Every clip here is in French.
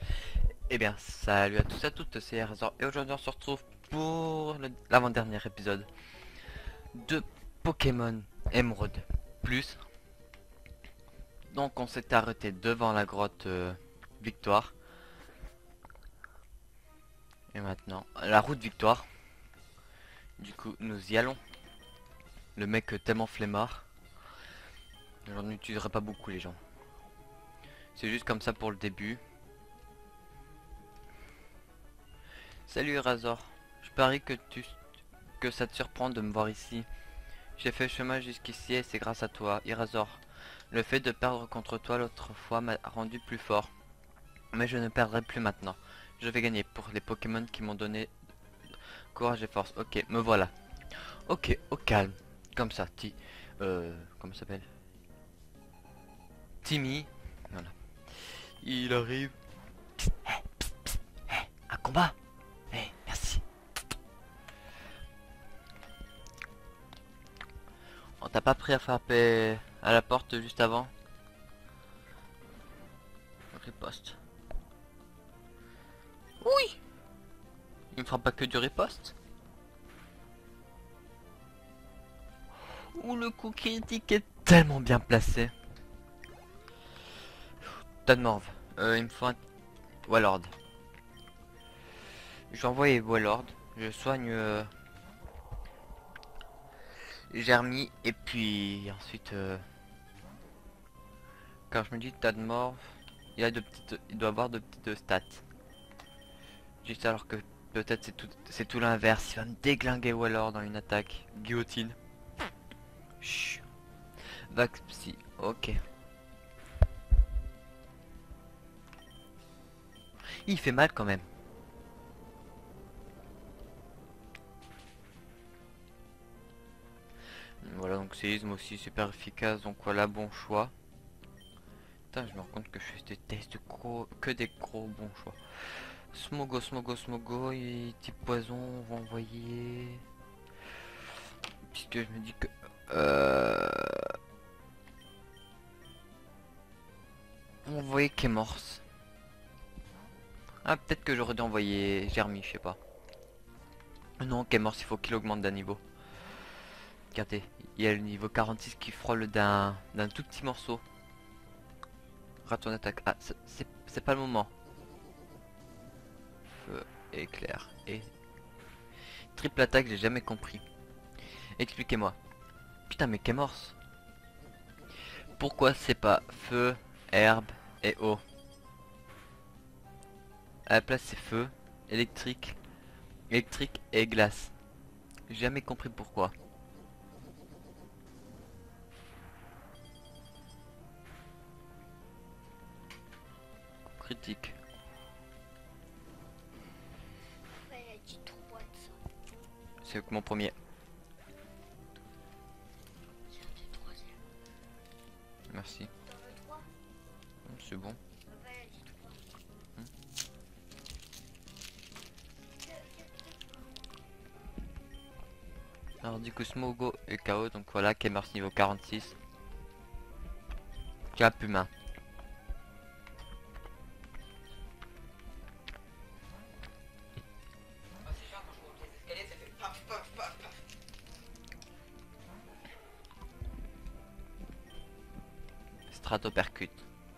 Eh bien, salut à tous et à toutes, c'est Razor et aujourd'hui on se retrouve pour l'avant-dernier épisode de Pokémon Emeraude Plus. Donc on s'est arrêté devant la grotte Victoire. Et maintenant, la route Victoire. Du coup, nous y allons. Le mec tellement flemmard. J'en utiliserai pas beaucoup les gens. C'est juste comme ça pour le début. Salut Razor. Je parie que ça te surprend de me voir ici. J'ai fait le chemin jusqu'ici et c'est grâce à toi, Irazor. Le fait de perdre contre toi l'autre fois m'a rendu plus fort. Mais je ne perdrai plus maintenant. Je vais gagner pour les Pokémon qui m'ont donné courage et force. Ok, me voilà. Ok, au calme. Comme ça, comment ça s'appelle? Timmy. Voilà. Il arrive. Un combat. Eh, merci. On t'a pas pris à frapper à la porte juste avant? Riposte. Oui. Il me fera pas que du riposte. Ouh, le coup critique est tellement bien placé. Tanmorv. Il me faut un Wallord. Je vais envoyer Wallord. Je soigne Germi. Et puis ensuite, quand je me dis Tanmorv, il doit avoir de petites stats. Juste alors que peut-être c'est tout l'inverse. Il va me déglinguer Wallord dans une attaque. Guillotine. Chut. Vax Psy. Ok. Il fait mal quand même. Voilà, donc séisme aussi super efficace. Donc voilà, bon choix. Putain, je me rends compte que je fais des tests que des gros bons choix. Smogo et type poison, on va envoyer. Puisque je me dis que. On va envoyer Kemorse. Ah, peut-être que j'aurais dû envoyer Germi, je sais pas. Non, Kemorse, il faut qu'il augmente d'un niveau. Regardez, il y a le niveau 46 qui frôle d'un tout petit morceau. Rate ton attaque. Ah, c'est pas le moment. Feu, éclair et. Triple attaque, j'ai jamais compris. Expliquez-moi. Putain, mais Kemorse. Pourquoi c'est pas feu, herbe et eau? À la place c'est feu, électrique, électrique et glace. J'ai jamais compris pourquoi. Critique. Ouais, dit 3 de ça. C'est mon premier. C'est le troisième. Merci. T'en veux 3? C'est bon. Ouais, elle dit 3. Alors du coup Smogo et KO. Donc voilà, Kemers niveau 46. Cap humain. Stratopercute.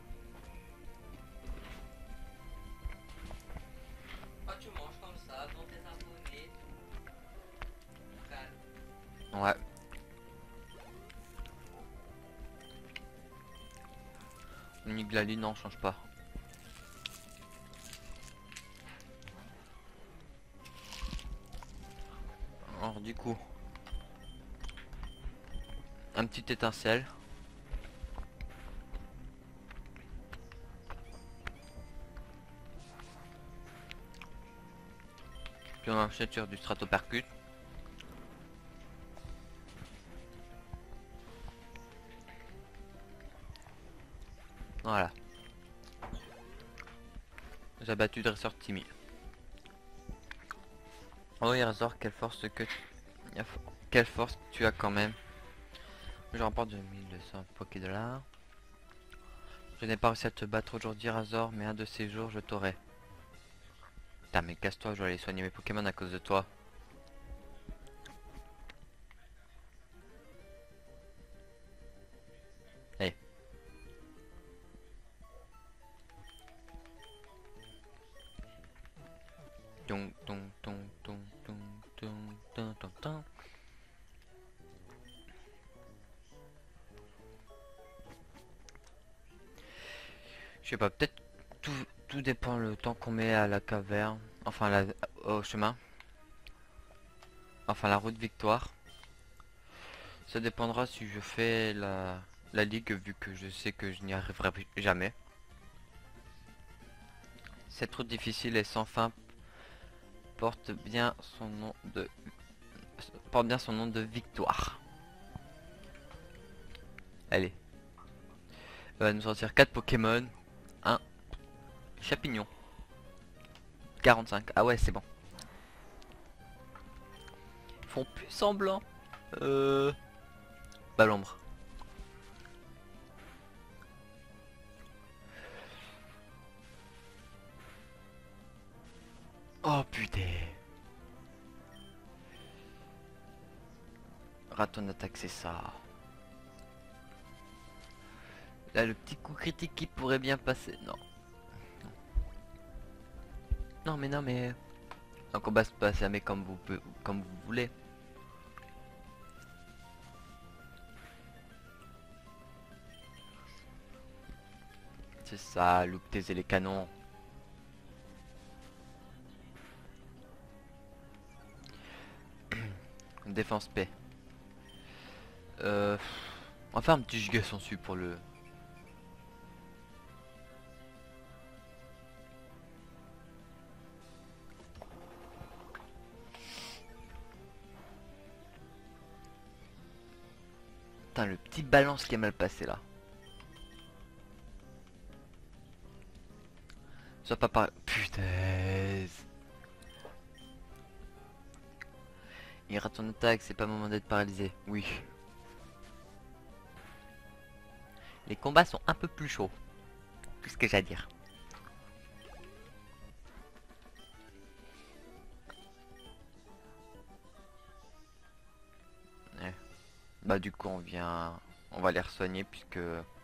Ah, tu manges comme ça devant tes abonnés. Ouais. Niglali non, change pas. Alors du coup, un petit étincelle. Puis on enchaîne sur du stratopercute. Voilà. J'ai battu Dresseur Timmy. Oh Razor, quelle force tu as quand même. Je remporte 2200 Poké Dollars. Je n'ai pas réussi à te battre aujourd'hui, Razor, mais un de ces jours, je t'aurai. Putain, mais casse-toi, je dois aller soigner mes Pokémon à cause de toi. Hey. Tung, tung, tung, tung, tung, tung, tung, tung, tung. Je sais pas, peut-être tout dépend le temps qu'on met à la caverne. Enfin, au chemin. Enfin, la route victoire. Ça dépendra si je fais la ligue, vu que je sais que je n'y arriverai jamais. Cette route difficile et sans fin porte bien son nom de victoire. Allez. Elle va nous sortir 4 Pokémon. Un Chapignon. 45. Ah ouais, c'est bon. Ils font plus semblant. Bah l'ombre. Oh putain. Raton attaque, c'est ça. Là, le petit coup critique qui pourrait bien passer. Non. Non mais non mais. Un combat se passe jamais comme vous voulez. C'est ça, loupe taiser les canons. Défense paix. On va faire un petit giga sensu pour le. Putain, le petit balance qui est mal passé là. Soit pas par. Putain. Il rate ton attaque, c'est pas le moment d'être paralysé. Oui. Les combats sont un peu plus chauds. Tout ce que j'ai à dire. Ouais. Bah du coup on va les re-soigner puisque.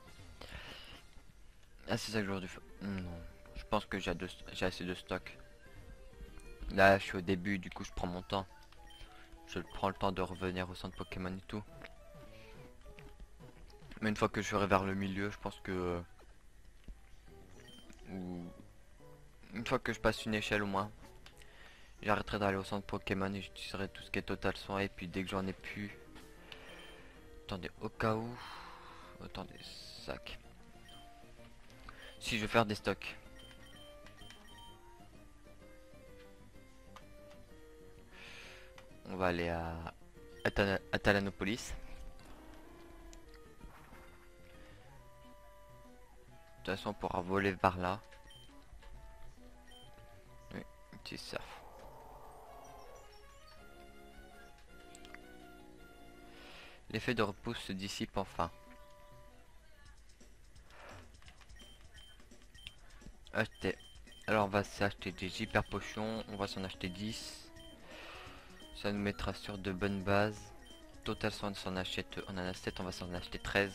Ah c'est ça que j'aurais dû faire. Non. Je pense que j'ai assez de stock. Là je suis au début, du coup je prends mon temps. Je prends le temps de revenir au centre Pokémon et tout. Mais une fois que je serai vers le milieu, je pense que. Ou une fois que je passe une échelle au moins, j'arrêterai d'aller au centre Pokémon et j'utiliserai tout ce qui est total soin. Et puis dès que j'en ai plus. Attendez, au cas où. Attendez, sac. Si je veux faire des stocks. On va aller à Talanopolis. De toute façon on pourra voler par là. Oui, petit surf. L'effet de repousse se dissipe enfin. Acheter. Alors on va s'acheter des hyper potions. On va s'en acheter 10. Ça nous mettra sur de bonnes bases. Total soin, on s'en achète. On en a 7, on va s'en acheter 13.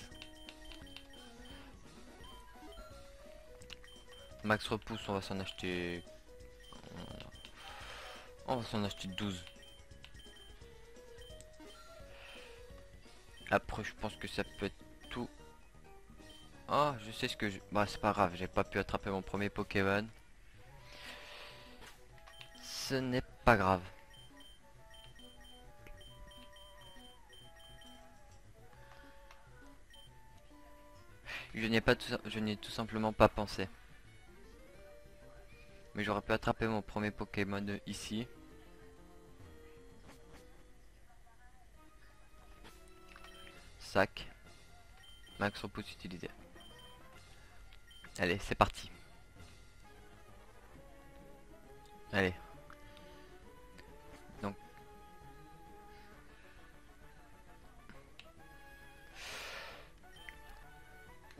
Max repousse, on va s'en acheter. On va s'en acheter 12. Après je pense que ça peut être tout. Oh je sais ce que je. Bah c'est pas grave, j'ai pas pu attraper mon premier Pokémon. Ce n'est pas grave. Je n'y ai tout simplement pas pensé. Mais j'aurais pu attraper mon premier Pokémon ici. Sac. Max repousse utilisé. Allez, c'est parti. Allez. Donc.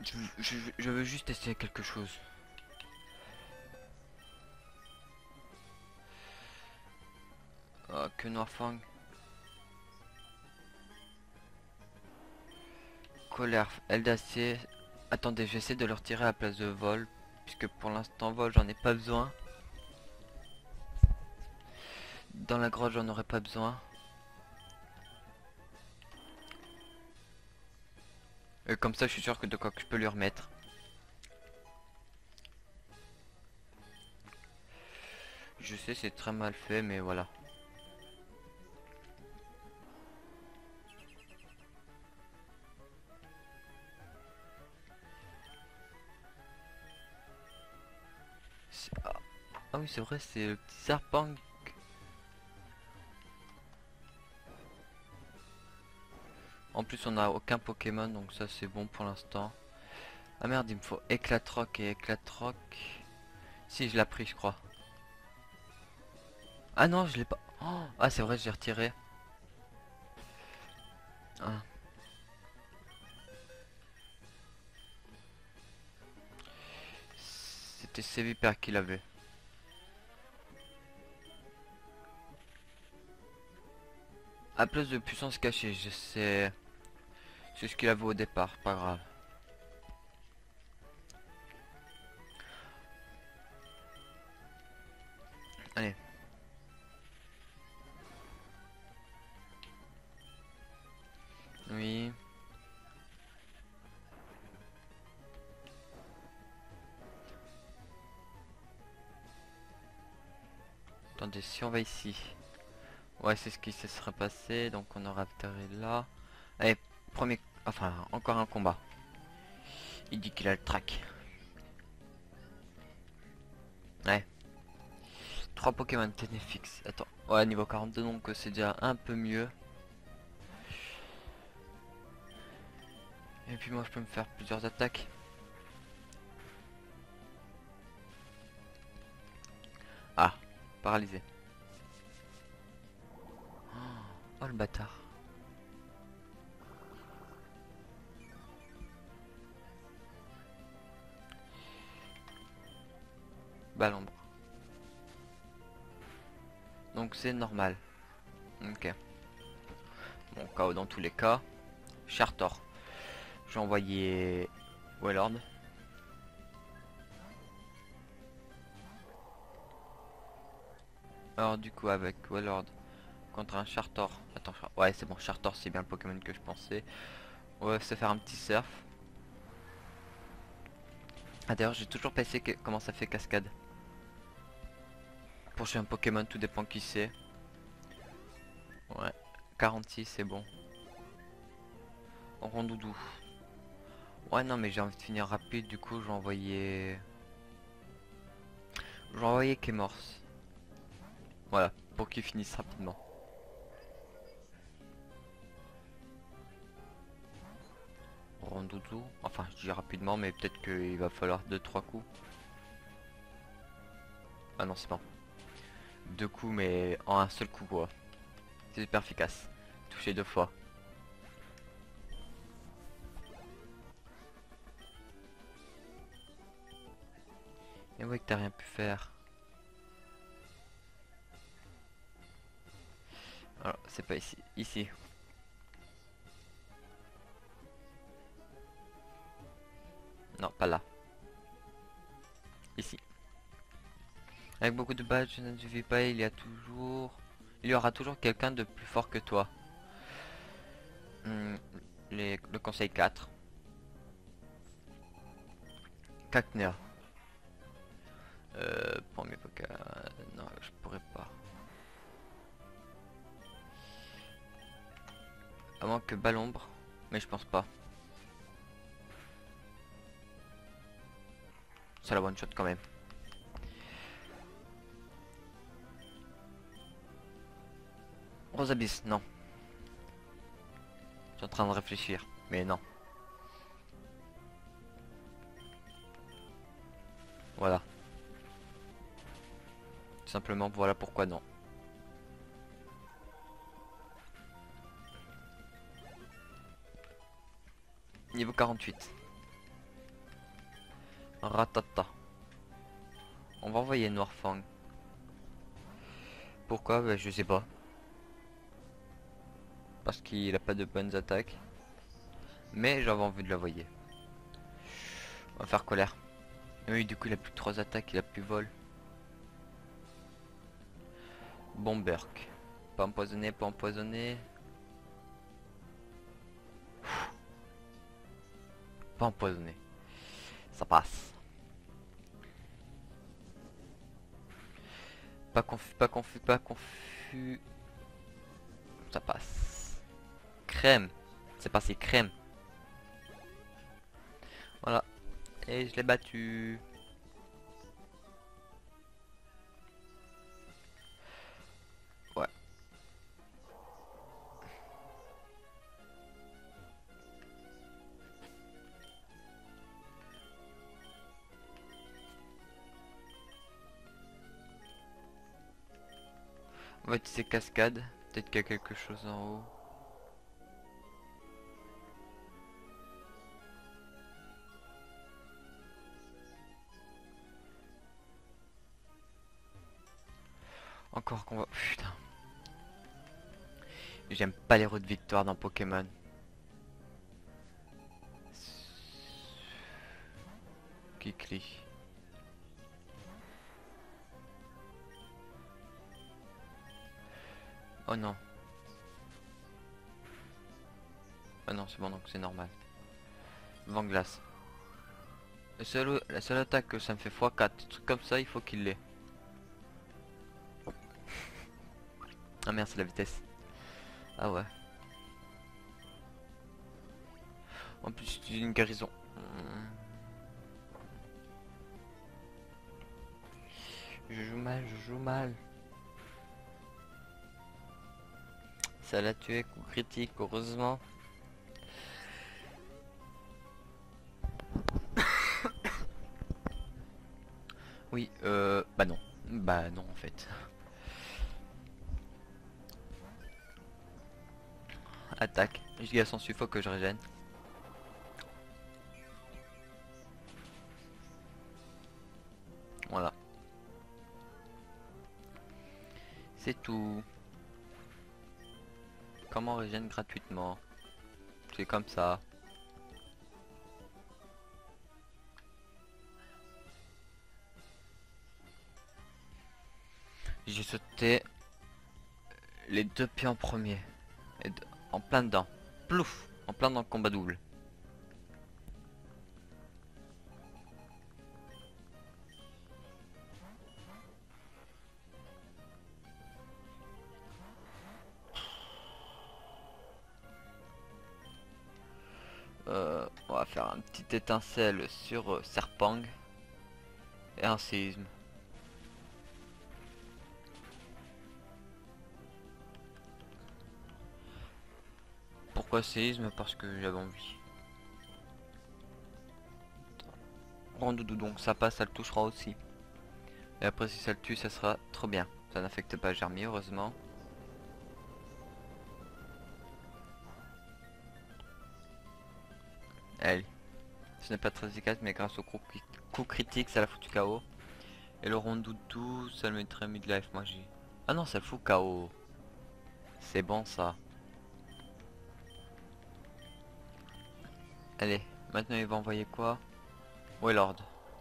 Je veux juste essayer quelque chose. Oh, que Noirfang. Colère, aile d'acier. Attendez, j'essaie de le retirer à la place de vol. Puisque pour l'instant, vol, j'en ai pas besoin. Dans la grotte, j'en aurais pas besoin. Et comme ça, je suis sûr que de quoi que je peux lui remettre. Je sais, c'est très mal fait, mais voilà. Ah, ah oui, c'est vrai, c'est le petit serpent. En plus, on n'a aucun Pokémon, donc ça, c'est bon pour l'instant. Ah merde, il me faut Éclatroc et Éclatroc. Si, je l'ai pris, je crois. Ah non, je l'ai pas. Oh, ah, c'est vrai, j'ai retiré. Ah. C'était Sévipère qui l'avait. À plus de puissance cachée, je sais. C'est ce qu'il avait au départ, pas grave. Allez. Oui. Attendez, si on va ici. Ouais, c'est ce qui se serait passé, donc on aura atterri là. Allez, premier... Enfin, encore un combat. Il dit qu'il a le track. Ouais. 3 Pokémon Ténéfix. Attends. Ouais, niveau 42, donc c'est déjà un peu mieux. Et puis moi, je peux me faire plusieurs attaques. Ah, paralysé. Oh, le bâtard. Balle ombre. Donc c'est normal. Ok. Bon, KO dans tous les cas. Chartor. J'ai envoyé Wellord. Alors du coup avec Wellord contre un Chartor. Attends, ouais c'est bon, Chartor c'est bien le Pokémon que je pensais. On va se faire un petit surf. Ah d'ailleurs j'ai toujours pas essayé comment ça fait cascade. Pour chez un Pokémon tout dépend qui c'est. Ouais, 46 c'est bon. Rondoudou. Ouais non mais j'ai envie de finir rapide du coup je vais envoyer... Je vais envoyer Kémors. Voilà, pour qu'il finisse rapidement. Rondoudou. Enfin je dis rapidement mais peut-être qu'il va falloir 2-3 coups. Ah non c'est bon. 2 coups mais en un seul coup quoi. C'est super efficace. Toucher 2 fois. Et ouais que t'as rien pu faire. Alors c'est pas ici. Ici. Non pas là. Ici. Avec beaucoup de badges, je ne suffit pas, il y aura toujours quelqu'un de plus fort que toi. Hmm, le conseil 4. Cacnea. Premier Pokémon. Non, je pourrais pas. À moins que Balombre. Mais je pense pas. C'est la one shot quand même. Rosabis, non. Je suis en train de réfléchir. Mais non. Voilà. Tout simplement, voilà pourquoi non. Niveau 48. Ratata. On va envoyer Noirfang. Pourquoi? Ben, je sais pas. Parce qu'il a pas de bonnes attaques. Mais j'avais envie de l'envoyer. On va faire colère. Oui, du coup il a plus que 3 attaques, il a plus vol. Bomberk. Pas empoisonné, pas empoisonné. Pas empoisonné. Ça passe. Pas confus, pas confus, pas confus. Ça passe. Crème. C'est passé crème. Voilà. Et je l'ai battu. Ouais. On va utiliser cascade. Peut-être qu'il y a quelque chose en haut. Encore qu'on va... Putain. J'aime pas les routes de victoire dans Pokémon. Kikli. Oh non. Ah non, c'est bon, donc c'est normal. Vent glace. La seule attaque que ça me fait x4, des trucs comme ça, il faut qu'il l'ait. Ah merde, c'est la vitesse. Ah ouais. En plus, j'ai une guérison. Je joue mal, je joue mal. Ça l'a tué, coup critique, heureusement. Oui, bah non. Bah non, en fait. Attaque. Giga sans faut que je régène. Voilà. C'est tout. Comment on régène gratuitement? C'est comme ça. J'ai sauté les 2 pieds en premier. Et en plein dedans. Plouf! En plein dans le combat double. On va faire un petit étincelle sur Serpang. Et un séisme. Pourquoi séisme? Parce que j'avais envie. Rondoudou, donc ça passe, ça le touchera aussi. Et après si ça le tue, ça sera trop bien. Ça n'affecte pas Germier, heureusement. Allez. Ce n'est pas très efficace, mais grâce au coup critique, ça l'a foutu KO. Et le Rondoudou, ça le mettrait midlife, moi j'ai... Ah non, ça le fout KO. C'est bon ça. Allez, maintenant il va envoyer quoi? Wailord.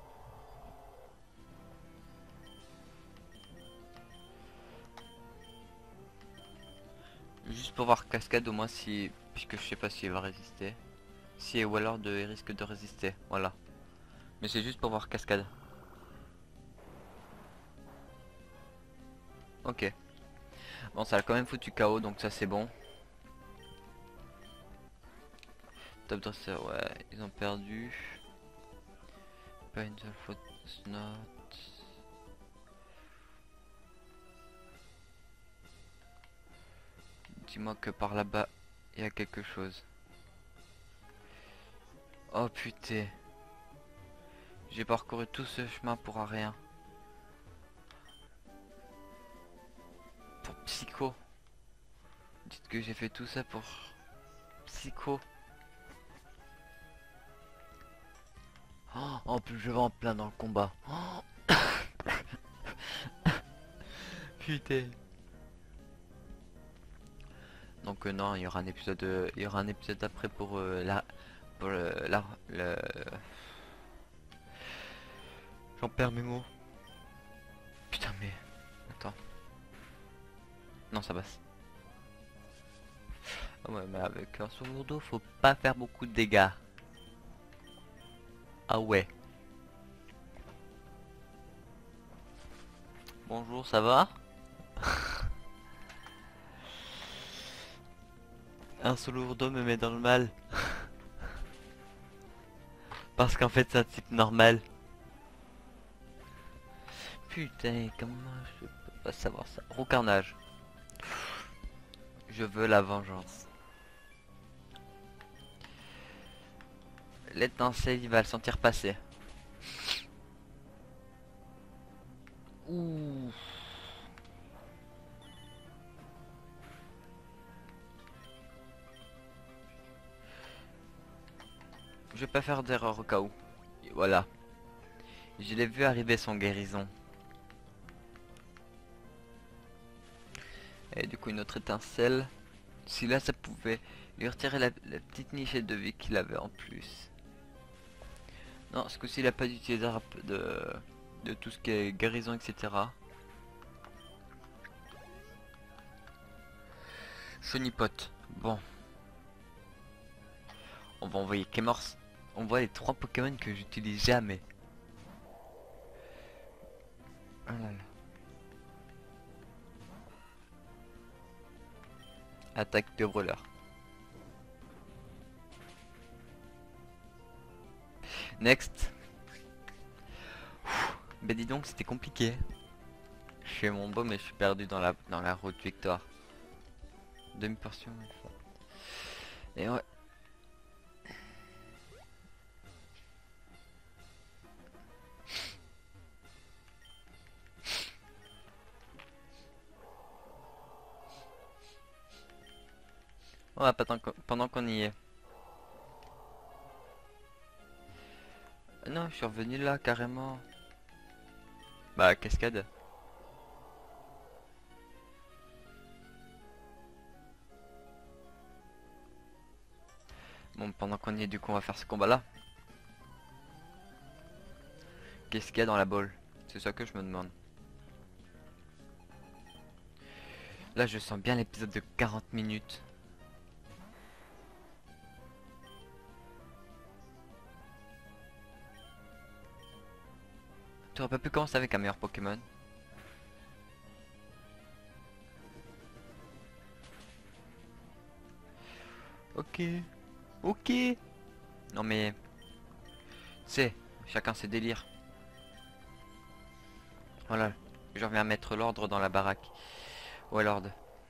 Juste pour voir cascade au moins si... Puisque je sais pas s'il va résister. Si Wailord il risque de résister, voilà. Mais c'est juste pour voir cascade. Ok. Bon, ça a quand même foutu KO, donc ça c'est bon. Top dresser, ouais, ils ont perdu. Pas une seule faute note. Dis-moi que par là-bas, il y a quelque chose. Oh putain. J'ai parcouru tout ce chemin pour rien. Pour Psycho. Dites que j'ai fait tout ça pour Psycho. Oh, en plus je vais en plein dans le combat. Oh, putain. Donc non, il y aura un épisode, il y aura un épisode après pour pour le. J'en perds mes mots. Putain mais, attends. Non ça passe. Ah ouais mais avec un sourd d'eau, faut pas faire beaucoup de dégâts. Ah ouais. Bonjour, ça va? Un solo d'eau me met dans le mal. Parce qu'en fait c'est un type normal. Putain, comment je peux pas savoir ça? Roucarnage. Je veux la vengeance. L'étincelle, il va le sentir passer. Ouh. Je vais pas faire d'erreur au cas où. Et voilà. Je l'ai vu arriver son guérison. Et du coup une autre étincelle. Si là ça pouvait lui retirer la petite nichette de vie qu'il avait en plus. Non, ce coup-ci il a pas d'utilisateur de tout ce qui est guérison, etc. Chenipote. Bon. On va envoyer Kemors. On voit les 3 Pokémon que j'utilise jamais. Oh là là. Attaque de brûleur. Next. Bah dis donc, c'était compliqué. Je fais mon beau mais je suis perdu dans la route victoire. Demi-portion. Et ouais. Ouais, pendant qu'on y est. Non, je suis revenu là carrément. Bah cascade. Bon, pendant qu'on y est, du coup, on va faire ce combat-là. Qu'est-ce qu'il y a dans la bolle? C'est ça que je me demande. Là, je sens bien l'épisode de 40 minutes. Tu aurais pas pu commencer avec un meilleur Pokémon? Ok. Ok. Non mais... C'est, chacun ses délires. Voilà. Je reviens mettre l'ordre dans la baraque. Ouais, l'ordre.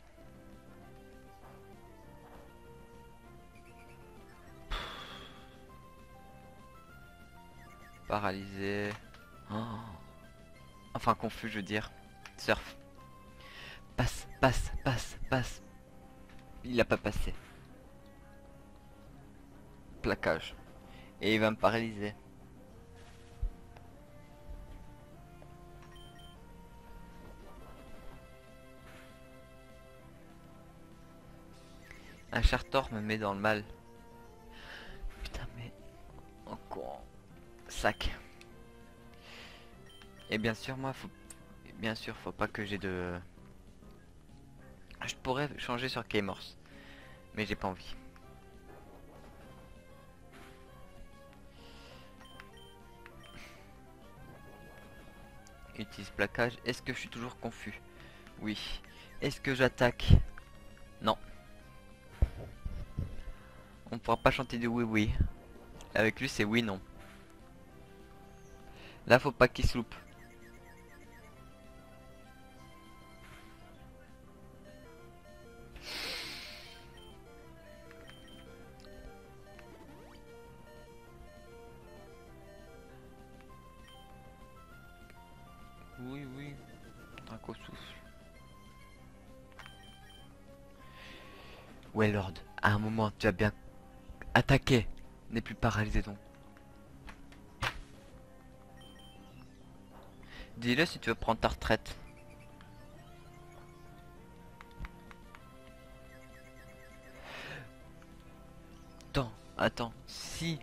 Paralysé. Oh. Enfin confus, je veux dire. Surf. Passe, passe, passe, passe. Il a pas passé. Plaquage. Et il va me paralyser. Un Chartor me met dans le mal. Putain mais... Encore... Sac. Et bien sûr moi faut... Bien sûr faut pas que j'ai de... Je pourrais changer sur Kemors. Mais j'ai pas envie. Utilise plaquage. Est-ce que je suis toujours confus? Oui. Est-ce que j'attaque? Non. On pourra pas chanter du oui oui. Avec lui c'est oui non. Là faut pas qu'il se loupe. Oui oui. Draco souffle. Ouais Lord, à un moment tu as bien attaqué. N'est plus paralysé donc. Dis-le si tu veux prendre ta retraite. Attends, si.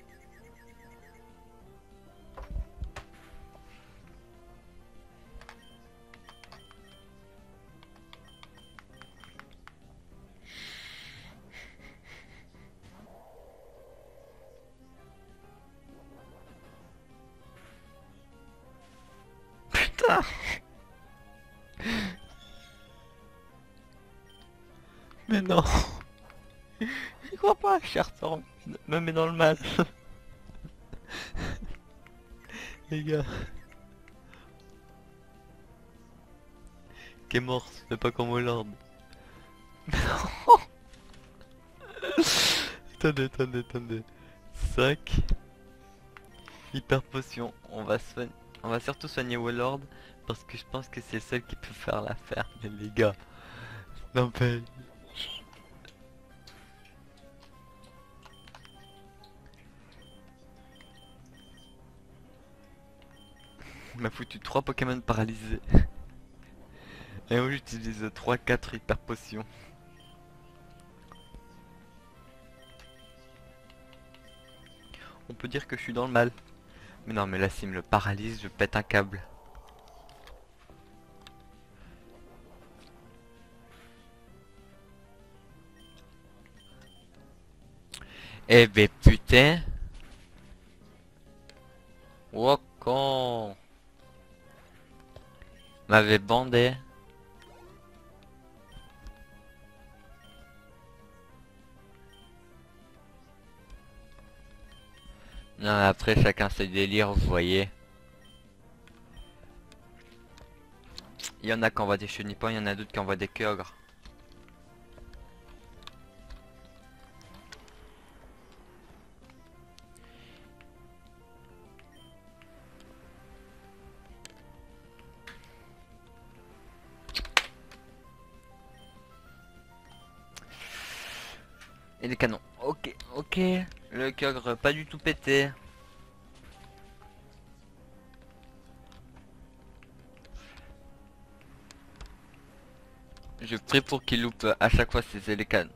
Putain. Mais non. Je crois pas, Charton. Me met dans le mal. Les gars. Qui est mort, c'est pas comme Hollande. Attendez. 5. Hyper potion. On va surtout soigner Wallord. Parce que je pense que c'est le seul qui peut faire l'affaire. Mais les gars. Non mais... Il m'a foutu 3 Pokémon paralysés. Et moi j'utilise 3-4 hyper potions. On peut dire que je suis dans le mal. Mais non mais là s'il me le paralyse, je pète un câble. Eh ben putain. Oh con. M'avait bandé. Non, après chacun ses délires, vous voyez. Il y en a qui envoient des chenipans, il y en a d'autres qui envoient des queugres. Et les canons. Ok. Le queugre pas du tout pété. Je prie pour qu'il loupe à chaque fois ses élécanes.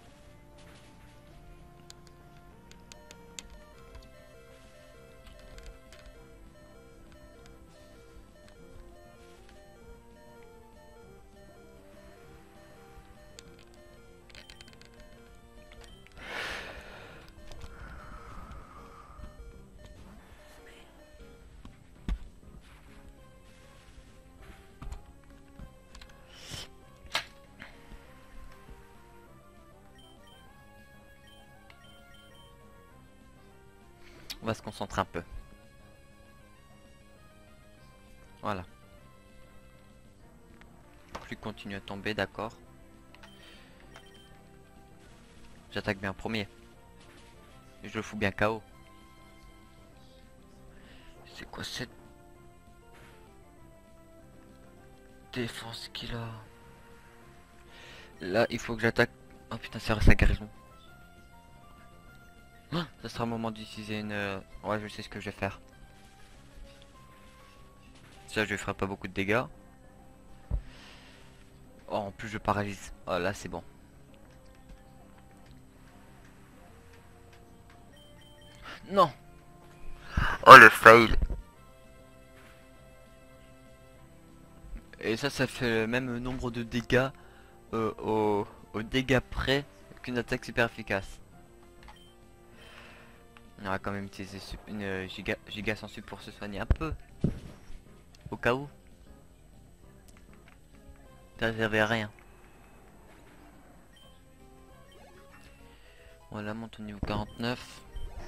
On va se concentrer un peu. Voilà. Plus continue à tomber, d'accord. J'attaque bien premier. Et je le fous bien KO. C'est quoi cette défense qu'il a? Là, il faut que j'attaque. Oh putain, c'est sa guérison. Ah, ça sera le moment d'utiliser une... Ouais, je sais ce que je vais faire. Ça, je lui ferai pas beaucoup de dégâts. Oh, en plus, je paralyse. Oh, là, c'est bon. Non. Oh, le fail. Et ça fait le même nombre de dégâts au dégâts près qu'une attaque super efficace. On va quand même utiliser une giga sans sup pour se soigner un peu. Au cas où. T'as réservé à rien. Voilà, monte au niveau 49.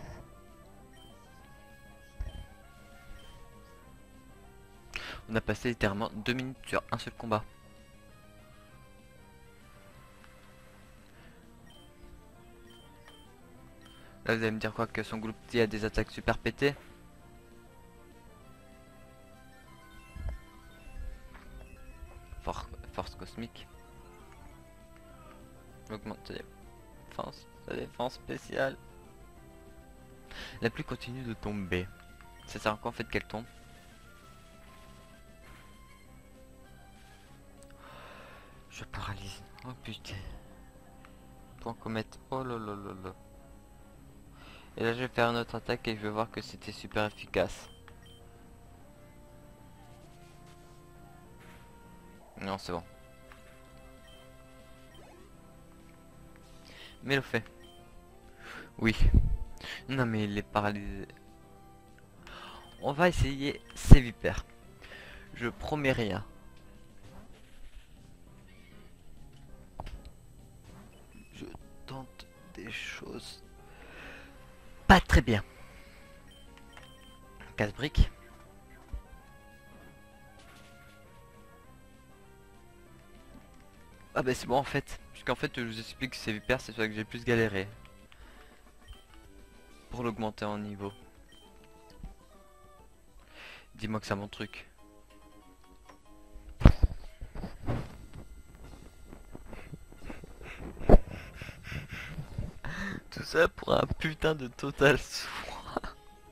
On a passé littéralement 2 minutes sur un seul combat. Là vous allez me dire quoi, que son Gloopty a des attaques super pétées? Force cosmique. Augmente sa défense spéciale. La pluie continue de tomber. Ça sert à quoi en fait qu'elle tombe? Je paralyse. Oh putain. Point comète. Oh là là là là. Et là je vais faire une autre attaque et je vais voir que c'était super efficace. Non, c'est bon. Mais le fait. Oui. Non mais il est paralysé. On va essayer ces vipères. Je promets rien. Je tente des choses pas très bien. Casse-brique. Ah bah c'est bon en fait. Puisqu'en fait je vous explique que ces vipères c'est ça que j'ai plus galéré. Pour l'augmenter en niveau. Dis-moi que c'est mon truc. Tout ça pour un putain de total soin.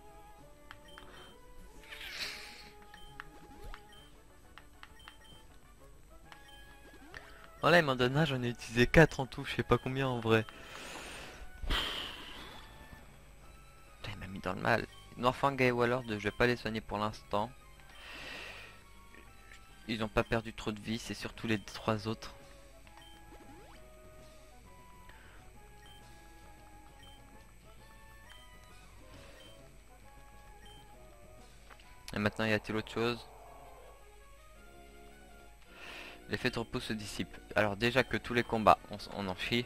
Voilà, il m'en donne un, j'en ai utilisé 4 en tout, je sais pas combien en vrai. Putain, il m'a mis dans le mal. Norfang et Wallard, je vais pas les soigner pour l'instant. Ils ont pas perdu trop de vie, c'est surtout les 3 autres. Et maintenant, y a-t-il autre chose? L'effet de repos se dissipe. Alors déjà que tous les combats, on en chie.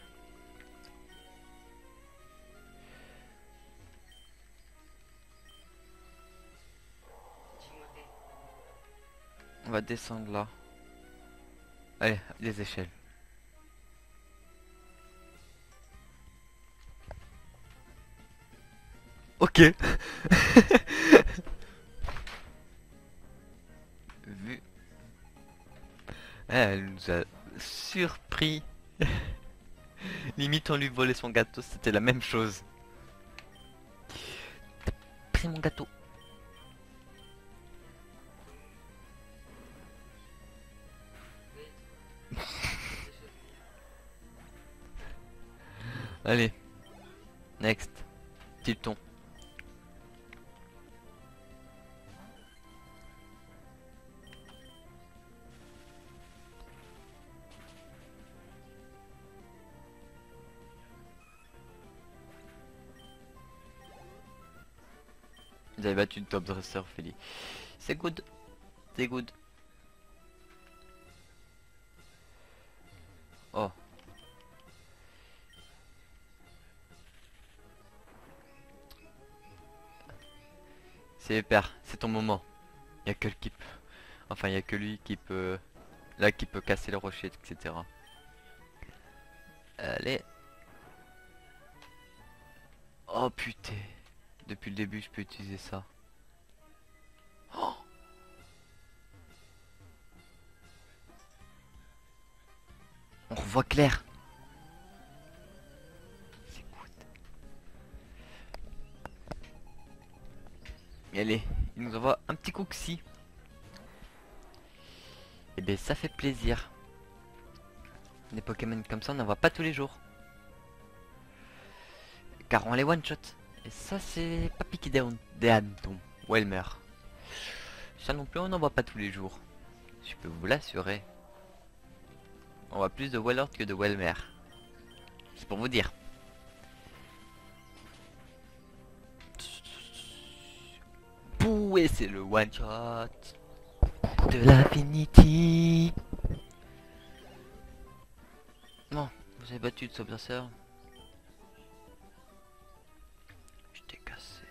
On va descendre là. Allez, les échelles. Ok. Vu. Elle nous a surpris. Limite on lui volait son gâteau, c'était la même chose. T'as pris mon gâteau. Allez. Next. Tilton. Vous avez battu le top dresser, Philly. C'est good. C'est good. Oh. C'est hyper. C'est ton moment. Y a que lui qui peut. Enfin, y a que lui qui peut. Là, qui peut casser le rocher, etc. Allez. Oh putain. Depuis le début, je peux utiliser ça. Oh, on revoit clair. C'est good. Et allez, il nous envoie un petit cookie. Et bien, ça fait plaisir. Des Pokémon comme ça, on n'en voit pas tous les jours. Car on les one-shot. Et ça, c'est pas piqué des hannetons. Welmer. Ça non plus, on n'en voit pas tous les jours. Je peux vous l'assurer. On voit plus de Wellord que de Welmer. C'est pour vous dire. Pouh, et c'est le one-shot de l'Infinity. Bon, vous avez battu le Sobberser. Je t'ai cassé.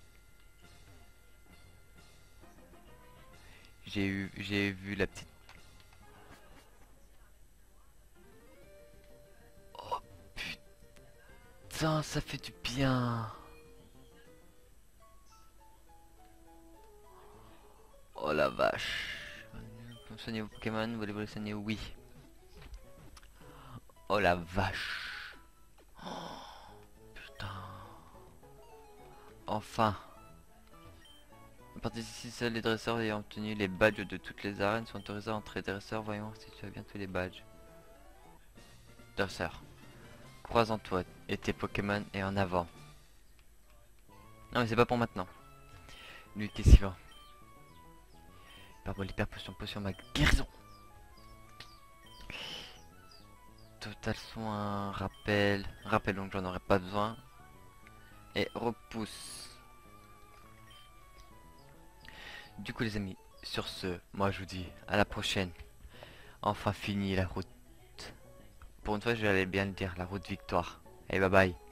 J'ai vu la petite. Oh putain, ça fait du bien. Oh la vache. Soigner vos Pokémon, voulez-vous les soigner? Oui. Oh la vache. Oh, putain. Enfin. partie ici, seuls les dresseurs ayant obtenu les badges de toutes les arènes sont autorisés à entrer. Dresseur, voyons si tu as bien tous les badges. Dresseur. Crois en toi et tes Pokémon et en avant. Non mais c'est pas pour maintenant. Lui qui est suivant. Hyperbole, hyper potion, potion mag. Guérison. Total soin, rappel. Rappel donc j'en aurais pas besoin. Et repousse. Du coup les amis, sur ce, moi je vous dis à la prochaine. Enfin fini la route. Pour une fois je vais aller bien le dire, la route victoire. Et bye bye.